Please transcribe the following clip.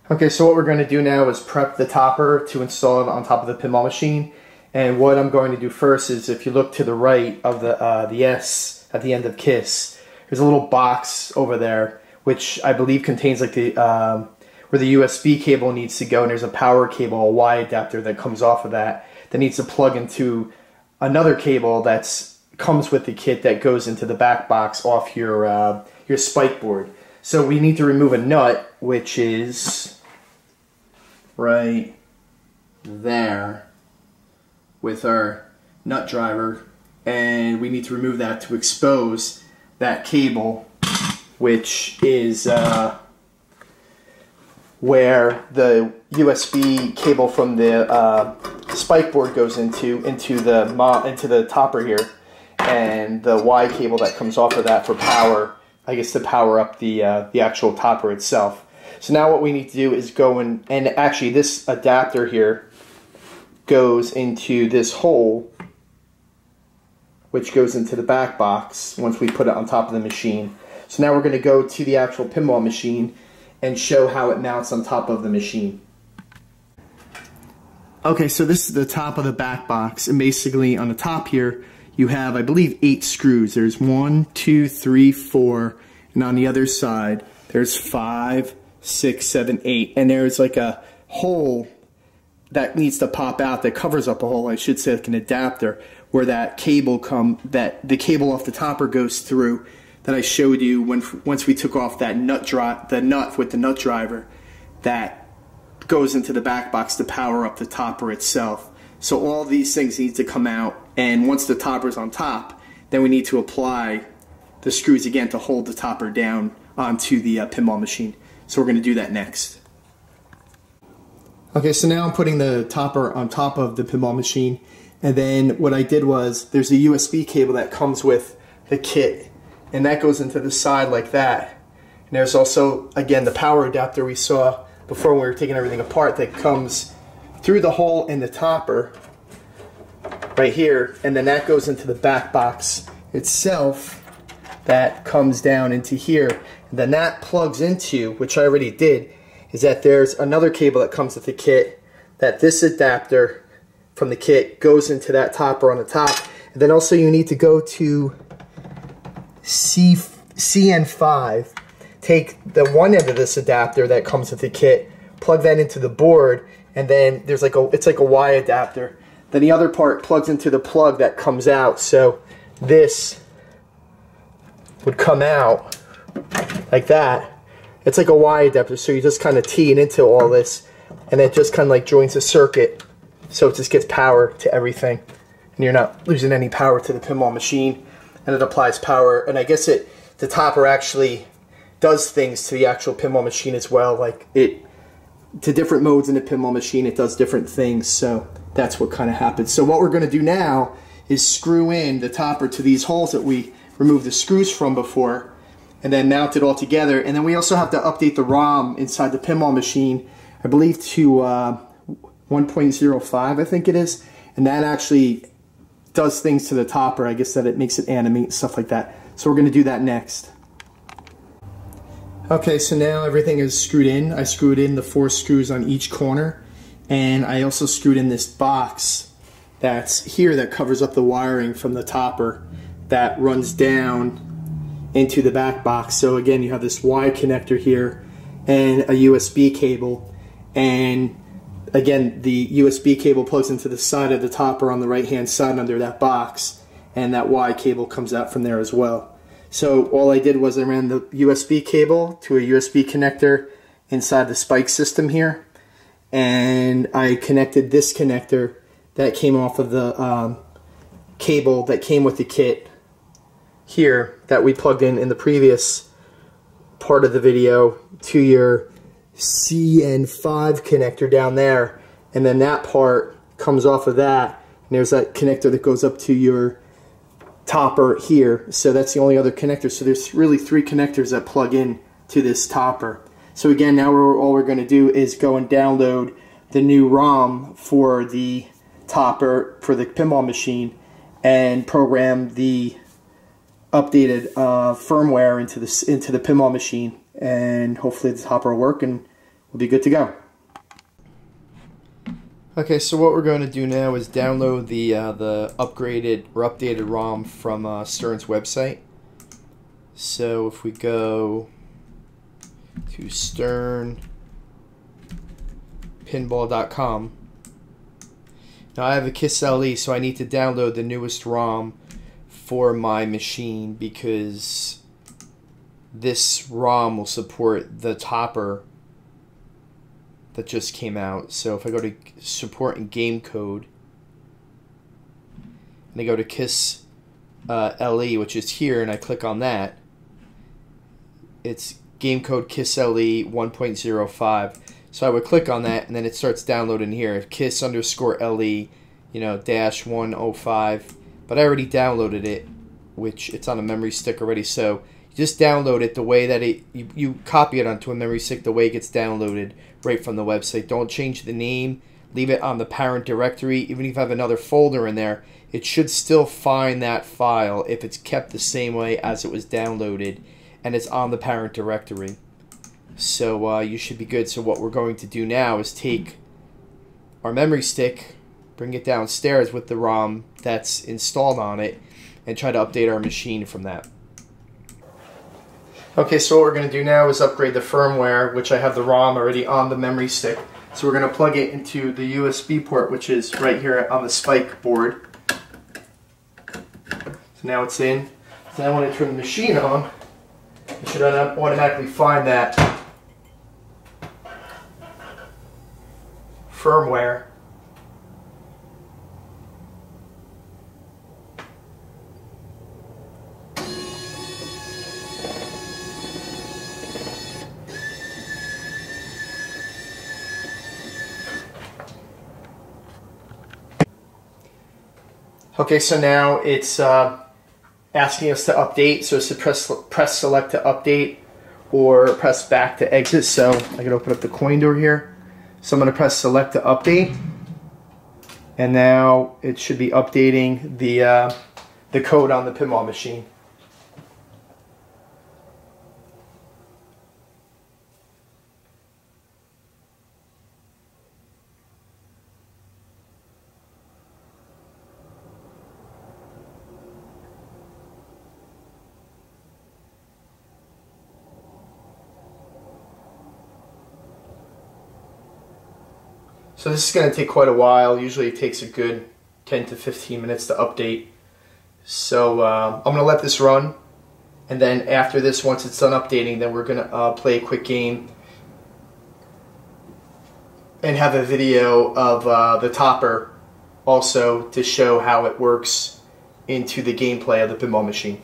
Okay, so what we're going to do now is prep the topper to install it on top of the pinball machine. And what I'm going to do first is, if you look to the right of the S at the end of KISS, there's a little box over there, which I believe contains like the where the USB cable needs to go, and there's a power cable, a Y adapter that comes off of that needs to plug into another cable that's comes with the kit that goes into the back box off your spike board. So we need to remove a nut, which is right there with our nut driver, and we need to remove that to expose that cable, which is where the USB cable from the spike board goes into the topper here, and the Y cable that comes off of that for power, I guess, to power up the actual topper itself. So now what we need to do is go in, and actually this adapter here goes into this hole, which goes into the back box once we put it on top of the machine. So now we're going to go to the actual pinball machine and show how it mounts on top of the machine. Okay, so this is the top of the back box, and basically on the top here you have, I believe, 8 screws. There's 1, 2, 3, 4, and on the other side there's 5, 6, 7, 8, and there's like a hole that needs to pop out that covers up a hole, I should say, like an adapter, where that cable the cable off the topper goes through, that I showed you once we took off that the nut with the nut driver that goes into the back box to power up the topper itself. So all these things need to come out, and once the topper's on top, then we need to apply the screws again to hold the topper down onto the pinball machine. So we're going to do that next. Okay, so now I'm putting the topper on top of the pinball machine, and then what I did was, there's a USB cable that comes with the kit, and that goes into the side like that. And there's also, again, the power adapter we saw before when we were taking everything apart that comes through the hole in the topper right here, and then that goes into the back box itself that comes down into here. And then that plugs into, which I already did, is that there's another cable that comes with the kit, that this adapter from the kit goes into that topper on the top. And then also you need to go to CN5, take the one end of this adapter that comes with the kit, plug that into the board, and then there's like it's like a Y adapter. Then the other part plugs into the plug that comes out, so this would come out like that. It's like a Y adapter, so you just kind of tee it into all this, and it just kind of like joins a circuit, so it just gets power to everything, and you're not losing any power to the pinball machine, and it applies power. And I guess the topper actually does things to the actual pinball machine as well, like to different modes in the pinball machine, it does different things, so that's what kind of happens. So what we're going to do now is screw in the topper to these holes that we removed the screws from before, and then mount it all together. And then we also have to update the ROM inside the pinball machine, I believe to 1.05, I think it is, and that actually does things to the topper. I guess that it makes it animate, stuff like that. So we're going to do that next. Okay, so now everything is screwed in. I screwed in the 4 screws on each corner, and I also screwed in this box that's here that covers up the wiring from the topper that runs down into the back box. So again, you have this Y connector here and a USB cable, and again the USB cable plugs into the side of the topper on the right hand side under that box, and that Y cable comes out from there as well. So all I did was I ran the USB cable to a USB connector inside the spike system here, and I connected this connector that came off of the cable that came with the kit here that we plugged in the previous part of the video to your CN5 connector down there, and then that part comes off of that, and there's that connector that goes up to your topper here. So that's the only other connector. So there's really 3 connectors that plug in to this topper. So again, now all we're going to do is go and download the new ROM for the topper for the pinball machine and program the updated firmware into the pinball machine, and hopefully the topper will work and we'll be good to go. Okay, so what we're going to do now is download the upgraded or updated ROM from Stern's website. So if we go to sternpinball.com, now I have a KISS LE, so I need to download the newest ROM for my machine because this ROM will support the topper that just came out. So if I go to support and game code and I go to KISS LE, which is here, and I click on that, it's game code KISS LE 1.05. So I would click on that and then it starts downloading here, KISS _ LE, dash 105. But I already downloaded it, which it's on a memory stick already. So you just download it the way that you copy it onto a memory stick the way it gets downloaded right from the website. Don't change the name. Leave it on the parent directory. Even if you have another folder in there, it should still find that file if it's kept the same way as it was downloaded and it's on the parent directory. So you should be good. So what we're going to do now is take our memory stick, bring it downstairs with the ROM that's installed on it, and try to update our machine from that. Okay, so what we're going to do now is upgrade the firmware, which I have the ROM already on the memory stick. So we're going to plug it into the USB port, which is right here on the spike board. So now it's in. So now when I turn the machine on, it should automatically find that firmware. Okay, so now it's asking us to update, so it's to press select to update or press back to exit. So I can open up the coin door here. So I'm going to press select to update, and now it should be updating the code on the pinball machine. So this is going to take quite a while. Usually it takes a good 10 to 15 minutes to update. So I'm going to let this run, and then after this, once it's done updating, then we're going to play a quick game and have a video of the topper also to show how it works into the gameplay of the pinball machine.